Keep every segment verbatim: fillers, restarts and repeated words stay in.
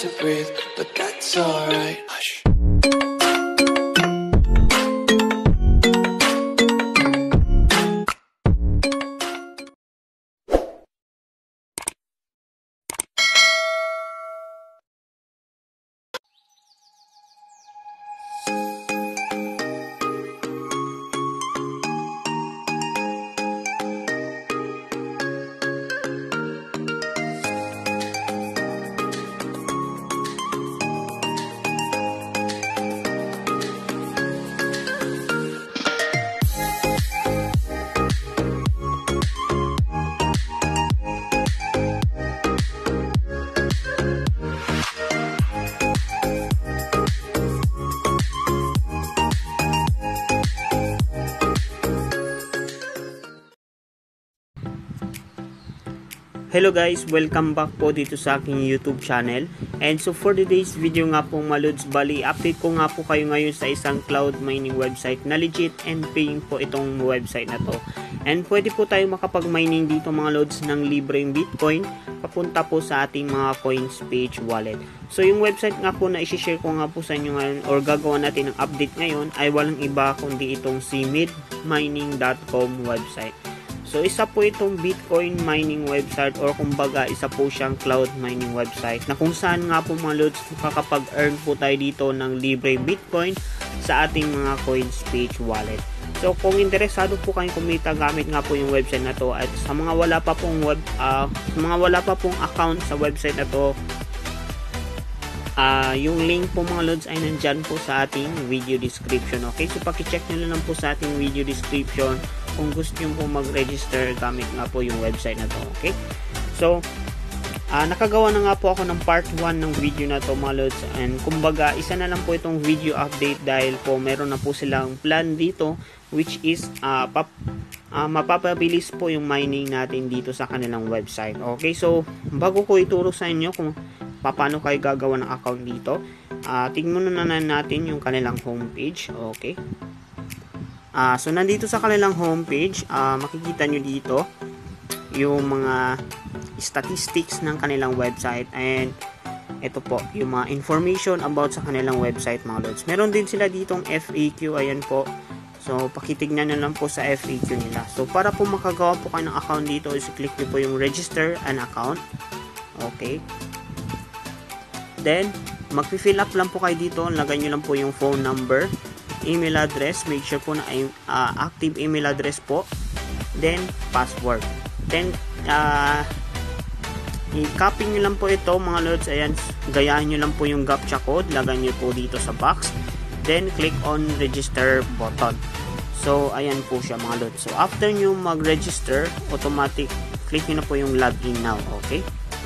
to breathe, but that's alright. Hush. Hello guys, welcome back po dito sa aking YouTube channel. And so for today's video nga po mga lods, bali update ko nga po kayo ngayon sa isang cloud mining website na legit and paying po itong website na to. And pwede po tayo makapag-mining dito mga lods ng libreng Bitcoin papunta po sa ating mga CoinsPage wallet. So yung website nga po na i-share ko nga po sa inyo ngayon or gagawa natin ng update ngayon ay walang iba kundi itong si mid mining dot com website. So isa po itong Bitcoin mining website or kumbaga isa po siyang cloud mining website na kung saan nga po mga lods makakapag-earn po tayo dito ng libre Bitcoin sa ating mga CoinsPage wallet. So kung interesado po kayong kumita gamit nga po yung website na to at sa mga wala pa pong web uh, sa mga wala pa pong account sa website na to, uh, yung link po mga lods ay nandyan po sa ating video description. Okay, so paki-check nyo lang po sa ating video description kung gusto nyo po mag-register gamit nga po yung website na to. Okay, so uh, nakagawa na nga po ako ng part one ng video na to mga lods, and kumbaga isa na lang po itong video update dahil po meron na po silang plan dito which is uh, pap uh, mapapabilis po yung mining natin dito sa kanilang website. Okay, so bago ko ituro sa inyo kung paano kayo gagawa ng account dito, uh, tingnan na natin yung kanilang homepage. Okay, Uh, so nandito sa kanilang homepage, uh, makikita nyo dito yung mga statistics ng kanilang website, and ito po yung mga information about sa kanilang website mga lods. Meron din sila ditong F A Q, ayan po. So pakitignan na lang po sa F A Q nila. So para po makagawa po kayo ng account dito, is-click nyo po yung register an account. Okay, then mag-fill up lang po kayo dito, lagay nyo lang po yung phone number, email address, make sure po na uh, active email address po, then password, then uh, i-copy nyo lang po ito mga lods. Ayan, gayahin nyo lang po yung captcha code, lagay nyo po dito sa box, then click on register button. So ayan po siya mga lods. So after nyo mag-register, automatic click nyo na po yung login now. Okay,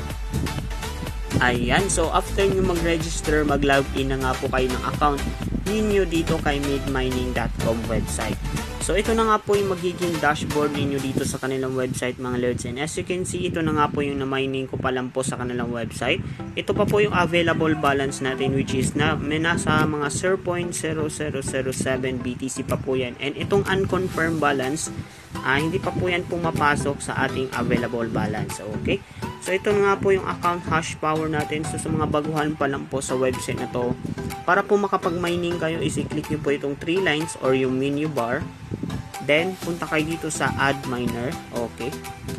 ayan, so after nyo mag-register, mag-login na nga po kayo ng account ninyo dito kay mid mining dot com website. So ito na nga po yung magiging dashboard ninyo dito sa kanilang website mga lods, and as you can see, ito na nga po yung na-mining ko pa lang po sa kanilang website. Ito pa po yung available balance natin which is na may nasa mga zero point zero zero zero seven B T C pa po yan, and itong unconfirmed balance uh, hindi pa po yan pumapasok sa ating available balance. Okay, so ito na nga po yung account hash power natin. So sa mga baguhan pa lang po sa website na to, para po makapag-mining kayo, is i-click nyo po itong three lines or yung menu bar. Then, punta kayo dito sa add miner. Okay.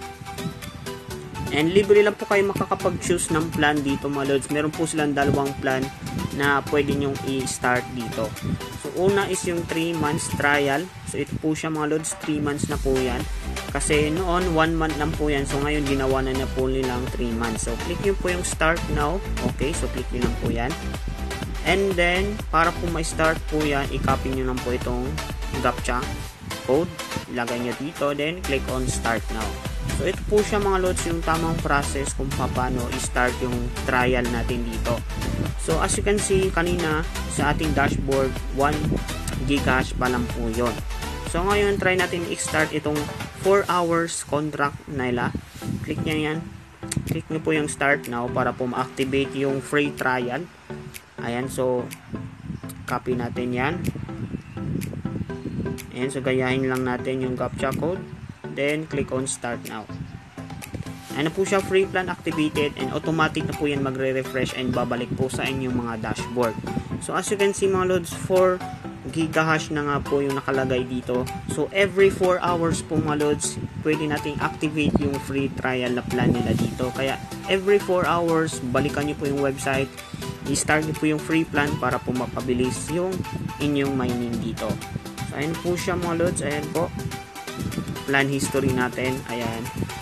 And libre lang po kayo makakapag-choose ng plan dito mga lods. Meron po silang dalawang plan na pwede nyong i-start dito. So, una is yung three months trial. So, ito po siya mga lods. three months na po yan. Kasi noon, one month lang po yan. So, ngayon, ginawa na na po nilang three months. So, click nyo po yung start now. Okay. So, click nyo lang po yan. And then, para po ma-start po yan, i-copy nyo lang po itong captcha code. Ilagay nyo dito. Then, click on start now. So, ito po siya mga lods, yung tamang process kung paano i-start yung trial natin dito. So, as you can see, kanina sa ating dashboard, one gigahash pa lang po yun. So, ngayon, try natin i-start itong four hours contract nila. Click nyo yan. Click nyo po yung start now para po ma-activate yung free trial. Ayan, so copy natin yan. Ayan, so gayahin lang natin yung captcha code. Then, click on start now. Ano po siya, free plan activated, and automatic na po yan magre-refresh and babalik po sa inyong mga dashboard. So as you can see mga lods, four gigahash na nga po yung nakalagay dito. So every four hours po mga lods, pwede nating activate yung free trial na plan nila dito. Kaya every four hours, balikan nyo po yung website, i-start nyo po yung free plan para po mapabilis yung inyong mining dito. So ayan po siya mga lods, ayan po plan history natin, ayan.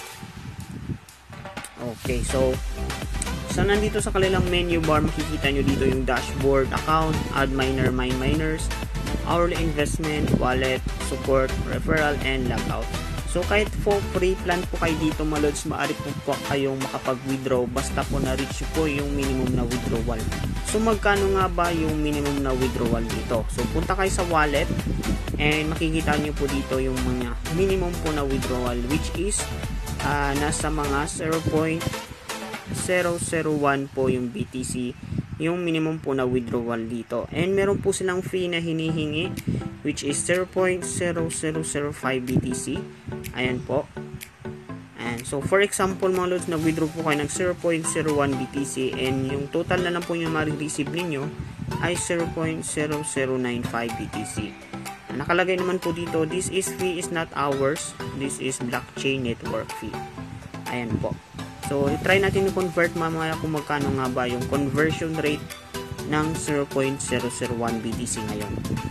Okay, so so nandito sa kanilang menu bar, makikita nyo dito yung dashboard, account, add miner, mine miners, hourly investment, wallet, support, referral, and logout. So kahit po free plan po kayo dito mga lods, maaari po po kayong makapag-withdraw basta po na-reach po yung minimum na withdrawal. So magkano nga ba yung minimum na withdrawal dito? So punta kayo sa wallet and makikita nyo po dito yung mga minimum po na withdrawal, which is uh, nasa mga zero point zero zero one po yung B T C, yung minimum po na withdrawal dito. And meron po silang fee na hinihingi, which is zero point zero zero zero five B T C. Ayan po. And so for example mga lods, nag-withdraw po kayo ng zero point zero one B T C and yung total na lang po yung ma-receive ninyo ay zero point zero zero nine five B T C. Nakalagay naman po dito, this is fee is not ours, this is blockchain network fee. Ayan po. So, try natin i-convert mamaya kung magkano nga ba yung conversion rate ng zero point zero zero one B T C ngayon.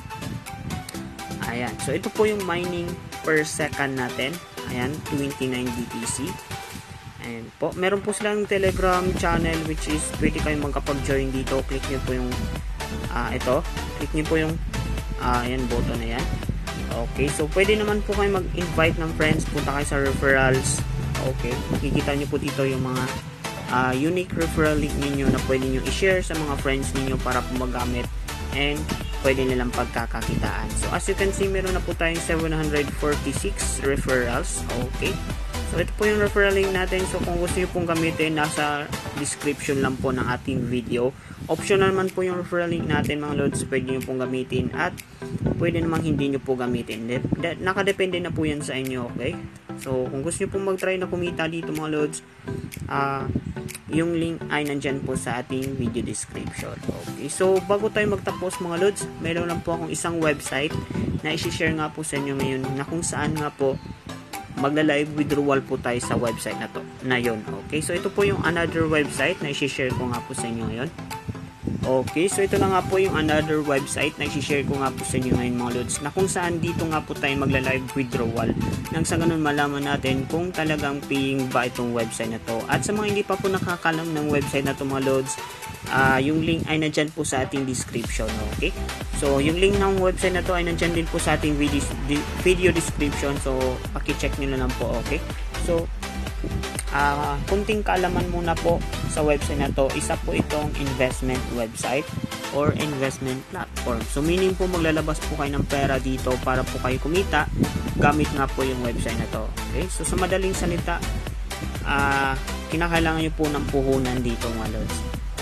Ayan. So, ito po yung mining per second natin. Ayan, twenty-nine B T C. Ayan po. Meron po silang Telegram channel, which is pwede kayong magkapag-join dito. Click nyo po yung uh, ito. Click nyo po yung uh, ayan, button na yan. Okay. So, pwede naman po kayo mag-invite ng friends. Punta kayo sa referrals. Okay, makikita nyo po dito yung mga uh, unique referral link ninyo na pwede nyo i-share sa mga friends ninyo para po magamit and pwede nilang pagkakakitaan. So as you can see, meron na po tayong seven hundred forty-six referrals. Okay, so ito po yung referral link natin. So kung gusto nyo pong gamitin, nasa description lang po ng ating video. Optional man po yung referral link natin mga lods, pwede nyo pong gamitin at pwede namang hindi nyo po gamitin. Nakadepende na po yan sa inyo. Okay, so kung gusto nyo pong mag-try na kumita dito mga lods, uh, yung link ay nandyan po sa ating video description. Okay, so bago tayo magtapos mga lods, meron lang po akong isang website na isi-share nga po sa inyo ngayon na kung saan nga po magla-live withdrawal po tayo sa website na to na yun. Okay, so ito po yung another website na isi-share ko nga po sa inyo ngayon. Okay, so ito na nga po yung another website na i-share ko nga po sa inyo ngayon mga lods, na kung saan dito nga po tayo magla-live withdrawal nang sa ganun malaman natin kung talagang paying ba itong website na to. At sa mga hindi pa po nakakalam ng website na to mga lods, uh, yung link ay nandyan po sa ating description. Okay, so yung link ng website na to ay nandyan din po sa ating video, video description, so paki-check nyo na lang po. Okay, so Uh, kunting kaalaman muna po sa website na to, isa po itong investment website or investment platform. So meaning po maglalabas po kayo ng pera dito para po kayo kumita gamit nga po yung website na to. Okay, so sa madaling salita, uh, kinakailangan nyo po ng puhunan dito mga lods.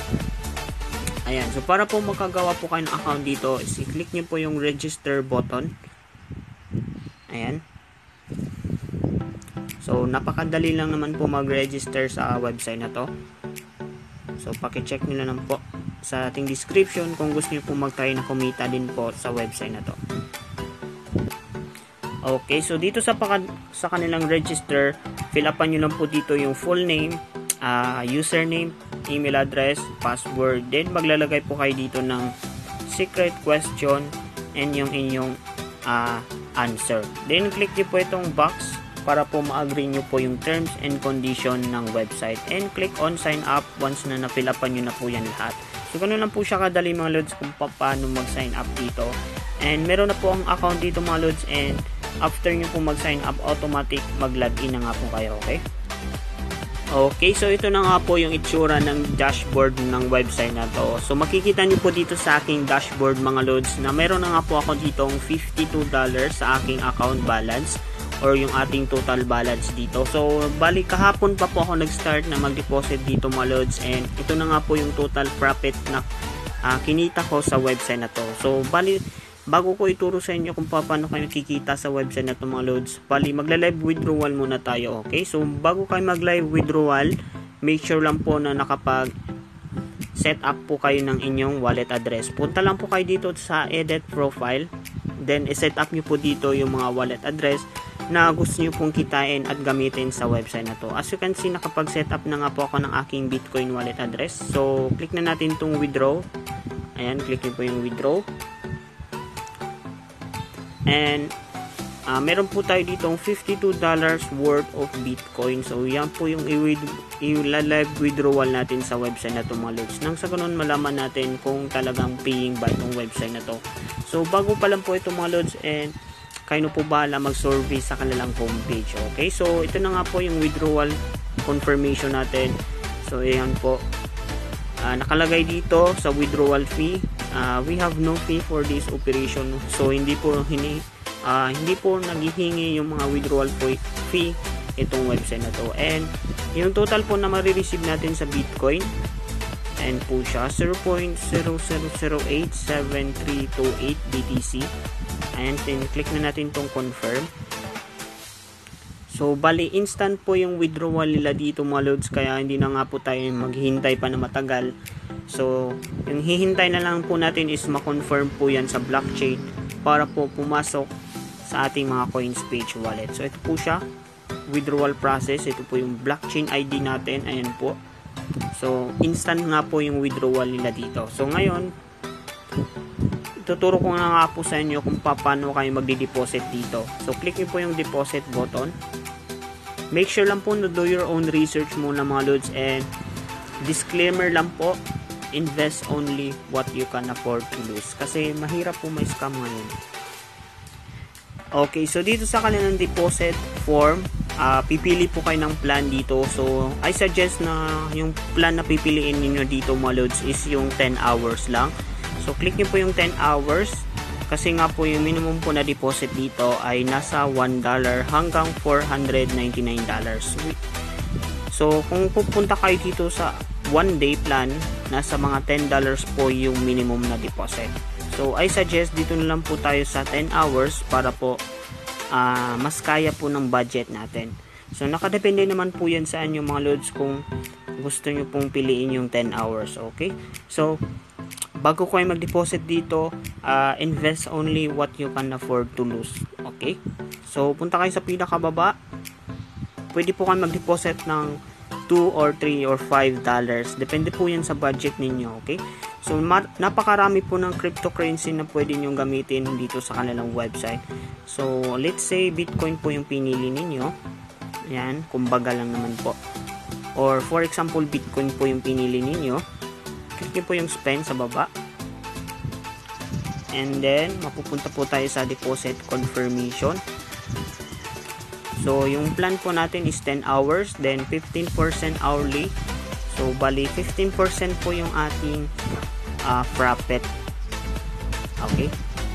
Ayan, so para po makagawa po kayo ng account dito, i-click nyo po yung register button. Ayan. So, napakadali lang naman po mag-register sa website na to. So, paki-check nyo lang po sa ating description kung gusto nyo po mag-try na kumita din po sa website na to. Okay, so dito sa, sa kanilang register, fill upan nyo lang po dito yung full name, uh, username, email address, password. Then, maglalagay po kayo dito ng secret question and yung inyong uh, answer. Then, click nyo po itong box para po ma-agree nyo po yung terms and condition ng website, and click on sign up once na na-fill upan nyo na po yan lahat. So ganoon lang po siya kadali mga lods kung paano mag-sign up dito. And meron na po ang account dito mga lods, and after nyo po mag-sign up, automatic mag-login na nga po kayo. Okay, okay, so ito na nga po yung itsura ng dashboard ng website na to. So makikita nyo po dito sa aking dashboard mga lods na meron na nga po ako ditong fifty-two dollars sa aking account balance or yung ating total balance dito. So bali kahapon pa po ako nag-start na mag-deposit dito mga lods, and ito na nga po yung total profit na uh, kinita ko sa website na to. So bali bago ko ituro sa inyo kung paano kayo kikita sa website na ito mga loads, bali magla-live withdrawal muna tayo. Okay, so bago kayo mag-live withdrawal, make sure lang po na nakapag set up po kayo ng inyong wallet address. Punta lang po kayo dito sa edit profile, then i-set up nyo po dito yung mga wallet address na gusto nyo pong kitain at gamitin sa website na to. As you can see, nakapag-set up na nga po ako ng aking Bitcoin wallet address. So click na natin itong withdraw. Ayan, click nyo po yung withdraw. And uh, meron po tayo ditong fifty-two dollars worth of Bitcoin. So yan po yung i-live withdrawal natin sa website na to mga loads. Nang sa ganun malaman natin kung talagang paying ba itong website na to. So bago pa lang po ito mga loads, and kayo po bahala mag-survey sa kanilang homepage. Okay, so ito na nga po yung withdrawal confirmation natin. So ayan po, uh, nakalagay dito sa withdrawal fee, uh, we have no fee for this operation. So hindi po hini, uh, hindi po naghihingi yung mga withdrawal fee itong website na to. And yung total po na marireceive natin sa Bitcoin, and po siya zero point zero zero zero eight seven three two eight B T C. Ayan, then click na natin tong confirm. So bali instant po yung withdrawal nila dito mga loads, kaya hindi na nga po tayo maghihintay pa na matagal. So yung hihintay na lang po natin is ma-confirm po yan sa blockchain para po pumasok sa ating mga CoinsPage wallet. So ito po siya, withdrawal process. Ito po yung blockchain I D natin. Ayan po. So instant nga po yung withdrawal nila dito. So ngayon tuturo ko na nga po sa inyo kung paano kayo magdi-deposit dito. So click niyo po yung deposit button. Make sure lang po na do your own research muna mga loads, and disclaimer lang po, invest only what you can afford to lose, kasi mahirap po may scam ngayon. Okay, so dito sa kanilang deposit form, uh, pipili po kayo ng plan dito. So I suggest na yung plan na pipiliin niyo dito mga loads is yung ten hours lang. So click niyo po yung ten hours, kasi nga po yung minimum po na deposit dito ay nasa one dollar hanggang four hundred ninety-nine dollars. So kung pupunta kayo dito sa one day plan, nasa mga ten dollars po yung minimum na deposit. So I suggest dito na lang po tayo sa ten hours para po uh, mas kaya po ng budget natin. So nakadepende naman po yan sa inyo mga loads kung gusto nyo pong piliin yung ten hours. Okay, so bago kayo mag-deposit dito, uh, invest only what you can afford to lose. Okay? So, punta kayo sa pinakababa. Pwede po kayo mag-deposit ng two or three or five dollars. Depende po yan sa budget ninyo. Okay? So, napakarami po ng cryptocurrency na pwede nyo gamitin dito sa kanilang website. So, let's say Bitcoin po yung pinili ninyo. Yan, kumbaga lang naman po. Or, for example, Bitcoin po yung pinili ninyo. Click nyo po yung spend sa baba, and then mapupunta po tayo sa deposit confirmation. So yung plan po natin is ten hours, then fifteen percent hourly. So bali fifteen percent po yung ating uh, profit. Okay,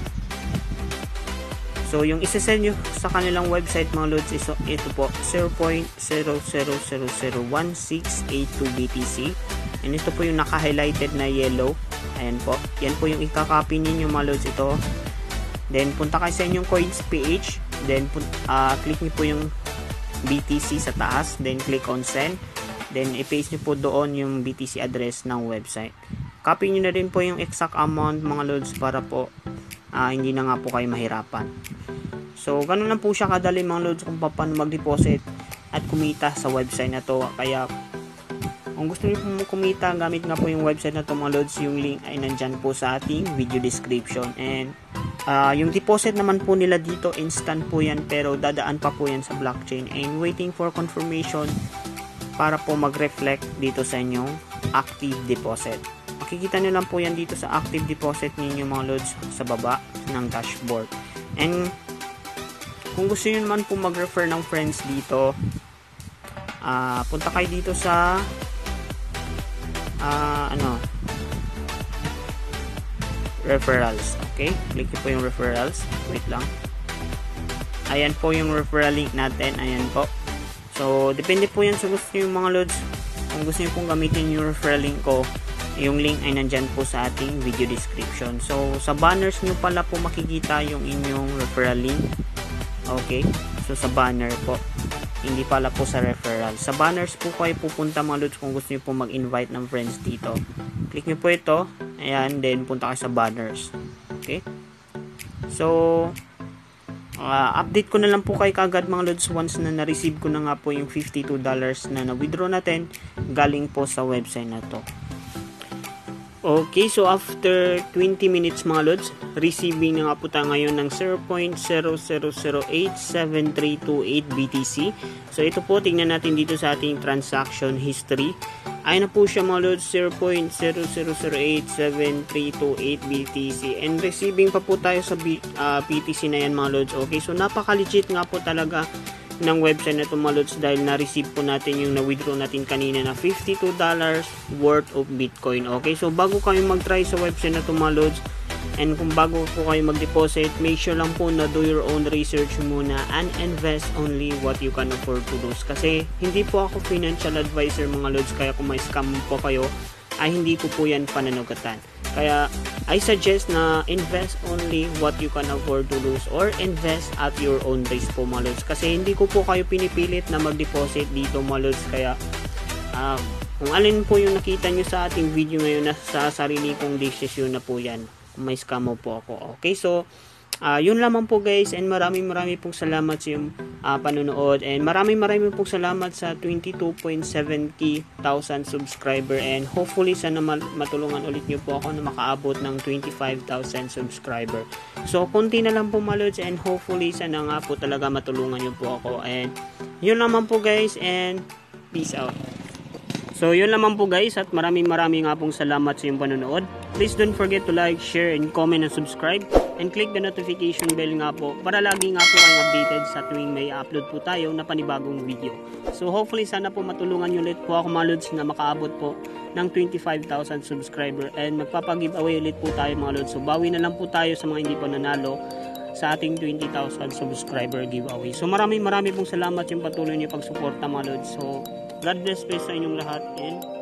so yung isasend nyo sa kanilang website mga loads is ito po, zero point zero zero zero zero one six eight two B T C. And ito po yung naka-highlighted na yellow. Ayan po. Yan po yung ikakopy ninyo mga loads ito. Then punta kayo sa inyong CoinsPage. Then uh, click niyo po yung B T C sa taas. Then click on send. Then i-paste niyo po doon yung B T C address ng website. Copy niyo na rin po yung exact amount mga loads para po uh, hindi na nga po kayo mahirapan. So ganun lang po siya kadali mga loads kung paano mag-deposit at kumita sa website na to. Kaya kung gusto niyo po kumita gamit nga po yung website na to mga loads, yung link ay nandyan po sa ating video description. And uh, yung deposit naman po nila dito instant po yan, pero dadaan pa po yan sa blockchain and waiting for confirmation para po mag-reflect dito sa inyong active deposit. Makikita nyo lang po yan dito sa active deposit ninyo mga loads sa baba ng dashboard. And kung gusto nyo naman po mag-refer ng friends dito, uh, punta kayo dito sa Uh, ano referrals. Okay, click po yung referrals. Wait lang, ayan po yung referral link natin. Ayan po. So depende po yan sa gusto nyo mga loads. Kung gusto nyo pong gamitin yung referral link ko, Yung link ay nandyan po sa ating video description. So, sa banners nyo pala po makikita yung inyong referral link. Okay? So, sa banner po. Hindi pala po sa referral. Sa banners po kayo pupunta mga lods kung gusto nyo po mag-invite ng friends dito. Click nyo po ito. Ayan, then punta kayo sa banners. Okay? So, uh, update ko na lang po kayo kagad mga lods once na na-receive ko na nga po yung fifty-two dollars na na-withdraw natin galing po sa website na to. Okay, so after twenty minutes mga lods, receiving na nga po tayo ngayon ng zero point zero zero zero eight seven three two eight B T C. So ito po, tingnan natin dito sa ating transaction history. Ay na po siya mga lods, zero point zero zero zero eight seven three two eight B T C. And receiving pa po tayo sa B, uh, B T C na yan mga lods. Okay, so napaka-legit nga po talaga ng website na ito mga lods dahil na-receive po natin yung na-withdraw natin kanina na fifty-two dollars worth of Bitcoin. Okay, so bago kayo mag-try sa website na ito mga lods, and kung bago po kayo mag-deposit, make sure lang po na do your own research muna and invest only what you can afford to lose. Kasi hindi po ako financial advisor mga lods, kaya kung may scam po kayo, ay hindi ko po yan pananugatan. Kaya I suggest na invest only what you can afford to lose or invest at your own risk po mga lods. Kasi hindi ko po kayo pinipilit na mag-deposit dito mga lods. Kaya uh, kung alin po yung nakita nyo sa ating video ngayon, na sa sarili kong decision na po yan. Kung may scam po ako. Okay, so uh, yun lamang po guys, and maraming maraming pong salamat sa yung uh, panonood, and maraming maraming pong salamat sa twenty-two point seven thousand subscriber, and hopefully sana matulungan ulit nyo po ako na makaabot ng twenty-five thousand subscriber. So konti na lang po mga lods, and hopefully sana nga po talaga matulungan nyo po ako. And yun lamang po guys, and peace out. So yun lamang po guys, at maraming maraming nga pong salamat sa iyong panonood. Please don't forget to like, share, and comment and subscribe, and click the notification bell nga po para lagi nga po kayong updated sa tuwing may upload po tayo na panibagong video. So hopefully sana po matulungan nyo ulit po ako mga lods na makaabot po ng twenty-five thousand subscriber, and magpapag-giveaway ulit po tayo mga lods. So bawi na lang po tayo sa mga hindi pa nanalo sa ating twenty thousand subscriber giveaway. So maraming maraming pong salamat yung patuloy niyo pagsuporta mga lods. So God bless po sa inyong lahat, and